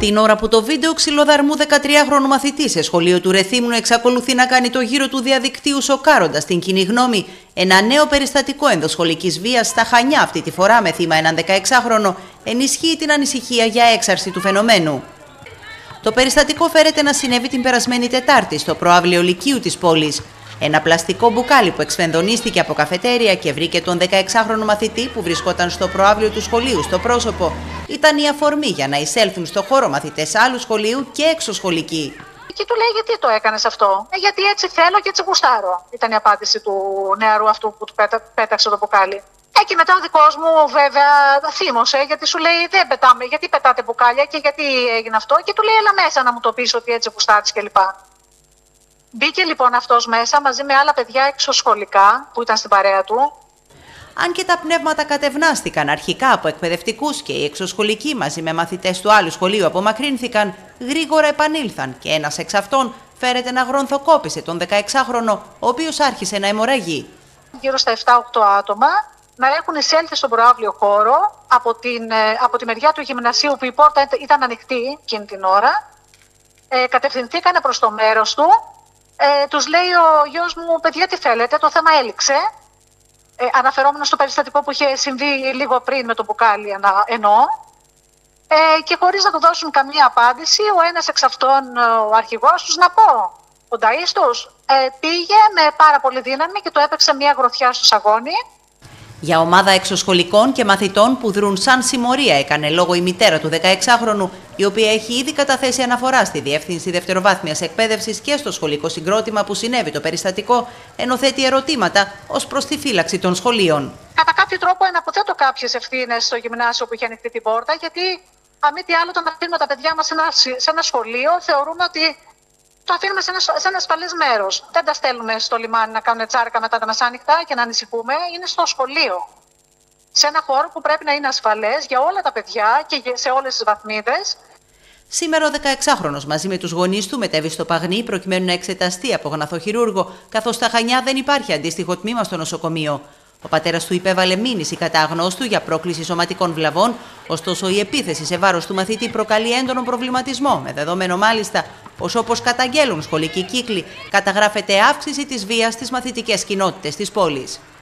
Την ώρα που το βίντεο ξυλοδαρμού 13χρονου μαθητή σε σχολείο του Ρεθύμνου εξακολουθεί να κάνει το γύρο του διαδικτύου σοκάροντας την κοινή γνώμη, ένα νέο περιστατικό ενδοσχολικής βίας στα Χανιά, αυτή τη φορά με θύμα έναν 16χρονο, ενισχύει την ανησυχία για έξαρση του φαινομένου. Το περιστατικό φέρεται να συνέβη την περασμένη Τετάρτη στο προαύλιο Λυκείου της πόλης. Ένα πλαστικό μπουκάλι που εξφενδονίστηκε από καφετέρια και βρήκε τον 16χρονο μαθητή που βρισκόταν στο προαύλιο του σχολείου στο πρόσωπο, ήταν η αφορμή για να εισέλθουν στο χώρο μαθητές άλλου σχολείου και εξωσχολικοί. Και του λέει: γιατί το έκανες αυτό? Γιατί έτσι θέλω και έτσι γουστάρω. Ήταν η απάντηση του νεαρού αυτού που του πέταξε το μπουκάλι. Και μετά ο δικός μου βέβαια θύμωσε, γιατί σου λέει: δεν πετάμε, γιατί πετάτε μπουκάλια και γιατί έγινε αυτό. Και του λέει: έλα μέσα να μου το πεις ότι έτσι γουστάρεις κλπ. Μπήκε λοιπόν αυτός μέσα μαζί με άλλα παιδιά εξωσχολικά που ήταν στην παρέα του. Αν και τα πνεύματα κατευνάστηκαν αρχικά από εκπαιδευτικούς και οι εξωσχολικοί μαζί με μαθητές του άλλου σχολείου απομακρύνθηκαν, γρήγορα επανήλθαν και ένας εξ αυτών φέρεται να γρονθοκόπησε τον 16χρονο, ο οποίος άρχισε να αιμορραγεί. Γύρω στα 7-8 άτομα να έχουν εισέλθει στον προαύλιο χώρο από τη μεριά του γυμνασίου που η πόρτα ήταν ανοιχτή εκείνη την ώρα. Κατευθυνθήκανε προς το μέρος του. Τους λέει ο γιος μου: παιδιά, τι θέλετε, το θέμα έληξε. Αναφερόμενο στο περιστατικό που είχε συμβεί λίγο πριν με το μπουκάλι εννοώ. Και χωρίς να του δώσουν καμία απάντηση, ο ένας εξ αυτών, ο αρχηγός τους, να πω, ο νταΐς τους, πήγε με πάρα πολύ δύναμη και του έπαιξε μια γροθιά στο σαγόνι. Για ομάδα εξωσχολικών και μαθητών που δρουν σαν συμμορία έκανε λόγο η μητέρα του 16χρονου, η οποία έχει ήδη καταθέσει αναφορά στη Διεύθυνση Δευτεροβάθμιας Εκπαίδευσης και στο σχολικό συγκρότημα που συνέβη το περιστατικό, ενώ θέτει ερωτήματα ως προς τη φύλαξη των σχολείων. Κατά κάποιο τρόπο εναποθέτω κάποιες ευθύνες στο γυμνάσιο που είχε ανοιχτεί την πόρτα, γιατί αν μη τι άλλο, όταν αφήνουμε τα παιδιά μας σε ένα σχολείο, θεωρούμε ότι το αφήνουμε σε ένα ασφαλές μέρος. Δεν τα στέλνουμε στο λιμάνι να κάνουν τσάρκα μετά τα μεσάνυχτα και να ανησυχούμε. Είναι στο σχολείο. Σε ένα χώρο που πρέπει να είναι ασφαλές για όλα τα παιδιά και σε όλες τις βαθμίδες. Σήμερα ο 16χρονος μαζί με τους γονείς του μετέβη στο Παγνί προκειμένου να εξεταστεί από γναθοχειρούργο, καθώς στα Χανιά δεν υπάρχει αντίστοιχο τμήμα στο νοσοκομείο. Ο πατέρας του υπέβαλε μήνυση κατά αγνώστου για πρόκληση σωματικών βλαβών, ωστόσο η επίθεση σε βάρος του μαθητή προκαλεί έντονο προβληματισμό, με δεδομένο μάλιστα πως, όπως καταγγέλουν σχολικοί κύκλοι, καταγράφεται αύξηση της βίας στις μαθητικές κοινότητες της πόλης.